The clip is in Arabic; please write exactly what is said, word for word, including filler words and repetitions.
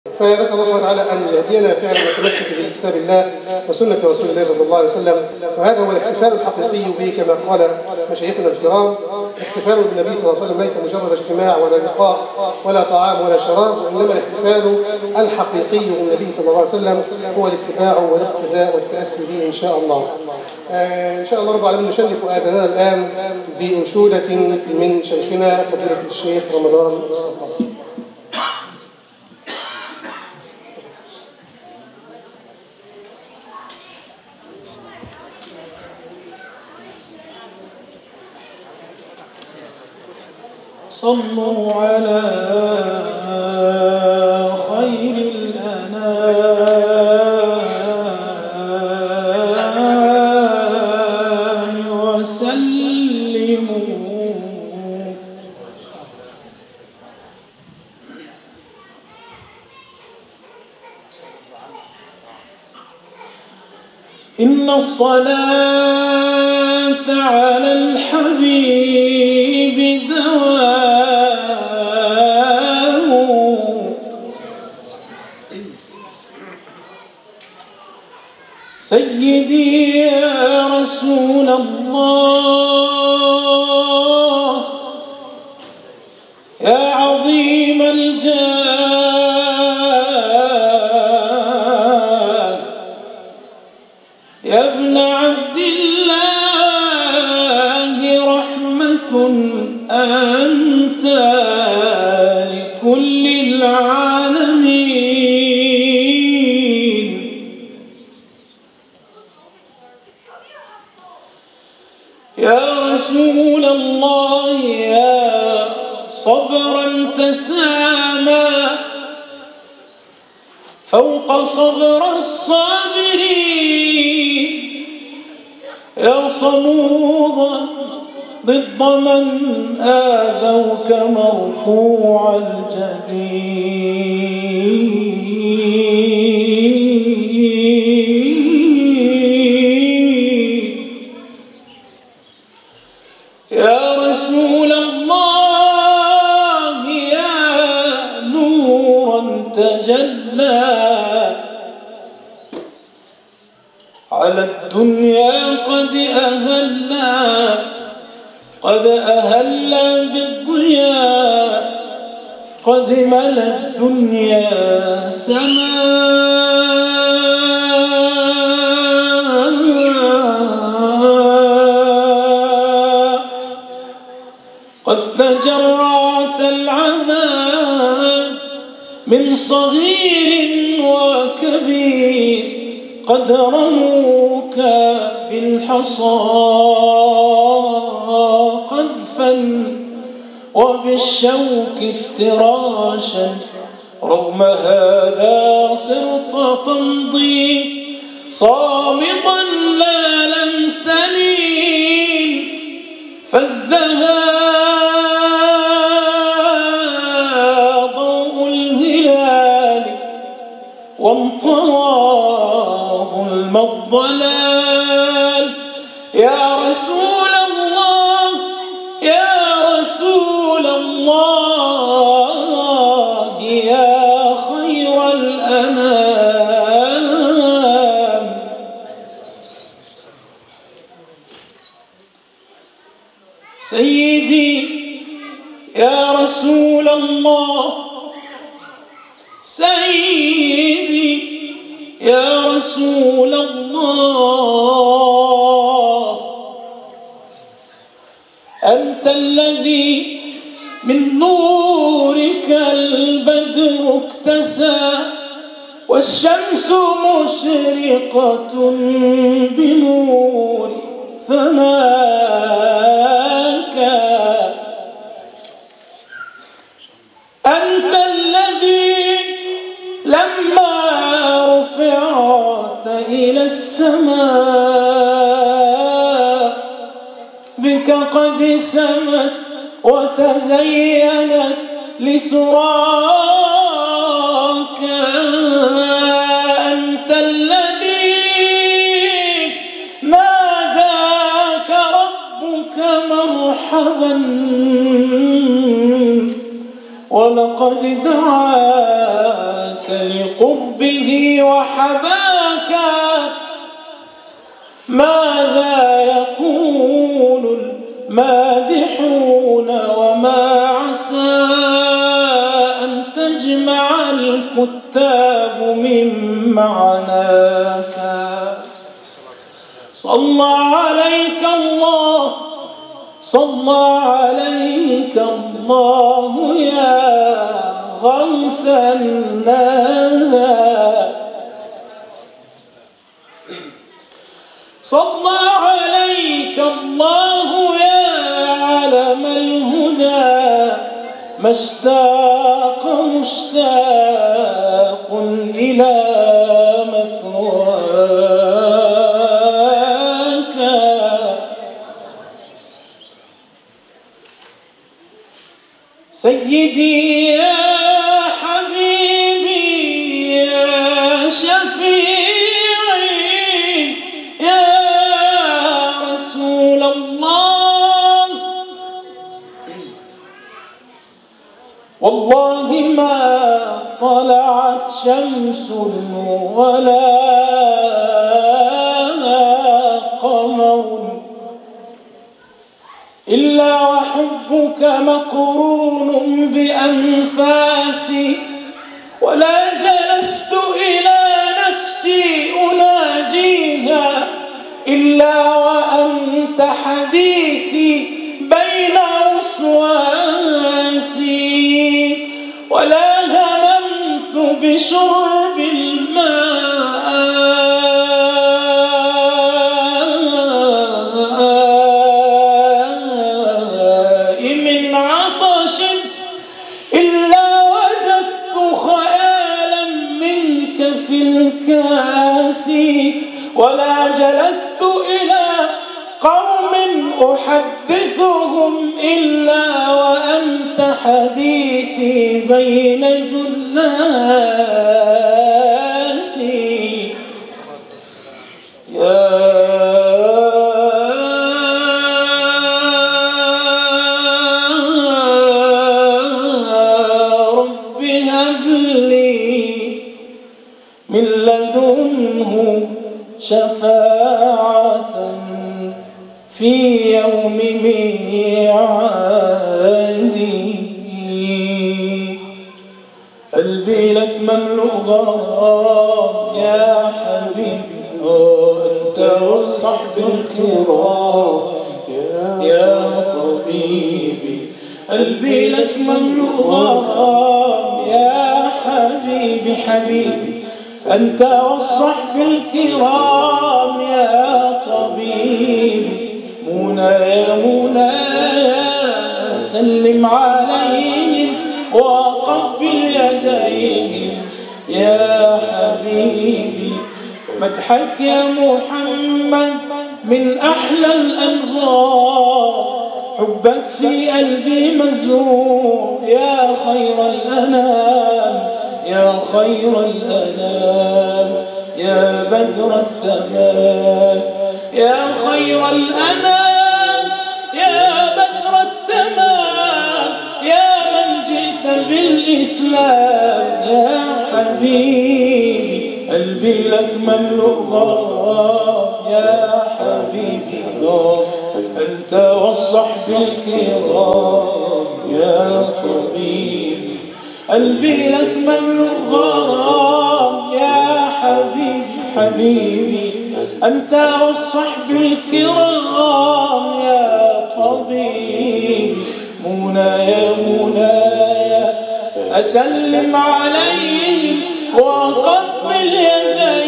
فنسأل الله سبحانه وتعالى أن يهدينا فعلا والتمسك بكتاب الله وسنة رسول الله صلى الله عليه وسلم. وهذا هو الاحتفال الحقيقي به كما قال مشايخنا الكرام. الاحتفال بالنبي صلى الله عليه وسلم ليس مجرد اجتماع ولا لقاء ولا طعام ولا شراب، وإنما الاحتفال الحقيقي بالنبي صلى الله عليه وسلم هو الاتباع والاقتداء والتأسي به إن شاء الله. آه إن شاء الله رب العالمين نشرف آذاننا الآن بأنشودة من شيخنا فضيلة الشيخ رمضان الصفاصي. صلوا على خير الأنام وسلموا. إن الصلاة على الحبيب دوام. سيدي يا رسول الله يا عظيم الجاه يا ابن عبد الله رحمة أنت لكل العالمين. يا رسول الله يا صبرا تسامى فوق صبر الصابرين. يا صمودا ضد من آذوك مرفوع الجبين. يا رسول الله يا نورا تجلى على الدنيا قد أهلا قد أهلا بالضياء قد ملا الدنيا سماء. قد تجرعت العذاب من صغير وكبير قد رموك بالحصى قذفا وبالشوك افتراشا. رغم هذا صرت تمضي صامتا لا لم تلين فازدهى ضوء الهلال وانطواه الضلال. يا رسول الله يا رسول الله يا خير الأنام. سيدي يا رسول الله سيدي يا رسول الله أنت الذي من نورك البدر اكتسى والشمس مشرقة بنور ثناك. أنت الذي لما رفعت إلى السماء بك قد سمت وتزينت لسراك. أنت الذي ناداك ربك مرحبا ولقد دعاك لقربه وحباك ماذا يقول المادحون وما عسى أن تجمع الكتاب من معناك. صلى عليك الله صلى عليك الله يا غوث الناس. صلى عليك الله يا علم الهدى ما اشتاق مشتاق إلى مثواك. سيدي يا حبيبي يا شفيعي يا رسول الله، والله ما طلعت شمس ولا قمر إلا وحبك مقرون بأنفاسي، ولا جلست إلى نفسي أناجيها إلا وأنت حديثي بين وسواسي، ولا هممت بشرب الماء من عطش إلا وجدت خيالا منك في الكاس، ولا جلست إلى قوم أحدثهم إلا وأنت حديثي بين جلاسي. يا رب هب لي من لدنه شفاعة في يوم ميعادي. قلبي لك مملوء غرام يا حبيبي، أنت والصحب الكرام يا طبيبي. قلبي لك مملوء غرام يا حبيبي حبيبي، أنت والصحب الكرام يا طبيبي. منى يا منى سلم عليهم وقبل يديهم يا حبيبي. مدحك يا محمد من أحلى الأنغام، حبك في قلبي مزروع يا خير الأنام يا خير الأنام يا بدر التمام يا خير الأنام يا بدر التمام يا من جئت بالإسلام يا حبيبي. قلبي لك مملوء غرام يا حبيبي، أنت والصحب الكرام يا طبيبي. قلبي لك مملوء غرام يا حبيبي حبيبي، أنت والصحب الكرام يا طبيبي. منى يا منى أسلم عليهم وأقبل يديهم